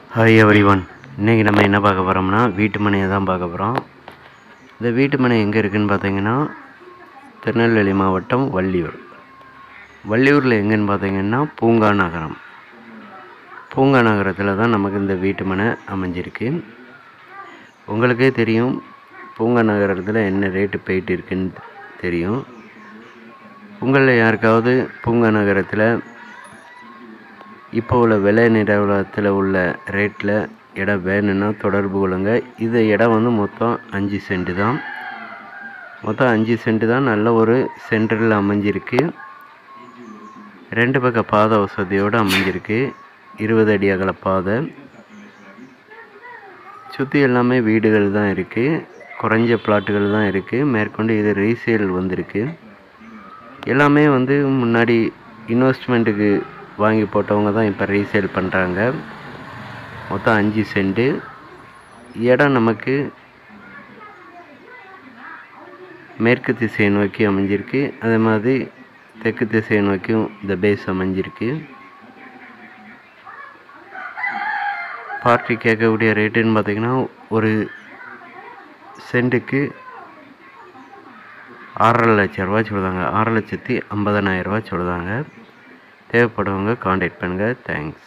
Hi everyone. இன்றைக்கி நம்ம என்ன பார்க்க போகிறோம்னா வீட்டு மனையை தான் பார்க்க போகிறோம். இந்த வீட்டு மனை எங்கே இருக்குதுன்னு பார்த்தீங்கன்னா திருநெல்வேலி மாவட்டம் வள்ளியூரில் எங்கேன்னு பார்த்தீங்கன்னா பூங்கா நகரத்தில் தான் நமக்கு இந்த வீட்டு மனை அமைஞ்சிருக்கு. உங்களுக்கே தெரியும் பூங்கா நகரத்தில் என்ன ரேட்டு போயிட்டு இருக்குன்னு தெரியும். உங்களில் யாருக்காவது பூங்கா நகரத்தில் இப்போ உள்ள விலை நிலவரத்தில் உள்ள ரேட்டில் இடம் வேணும்னா தொடர்பு கொள்ளுங்க. இது இடம் வந்து மொத்தம் 5 சென்ட் தான். மொத்தம் 5 சென்ட் தான். நல்ல ஒரு சென்டரில் அமைஞ்சிருக்கு. 2 பக்க பாதை வசதியோடு அமைஞ்சிருக்கு. 20 அடி அகல பாதை. சுற்றி எல்லாமே வீடுகள் தான் இருக்குது. குறைஞ்ச பிளாட்டுகள் தான் இருக்குது. மேற்கொண்டு இது ரீசேல் வந்திருக்கு. எல்லாமே வந்து முன்னாடி இன்வெஸ்ட்மெண்ட்டுக்கு வாங்கி போட்டவங்க தான் இப்போ ரீசேல் பண்ணுறாங்க. மொத்தம் 5 சென்ட். இடம் நமக்கு மேற்கு திசையை நோக்கி அமைஞ்சிருக்கு. அதே மாதிரி தெற்கு திசையை நோக்கியும் இந்த பேஸ் அமைஞ்சிருக்கு. பார்ட்டி கேட்கக்கூடிய ரேட்டுன்னு பார்த்திங்கன்னா ஒரு சென்ட்டுக்கு 6.5 லட்ச ரூபா சொல்லுதாங்க. 6,50,000 ரூபா சொல்லுதாங்க. தேவைப்படுறவங்க காண்டாக்ட் பண்ணுங்கள். தேங்க்ஸ்.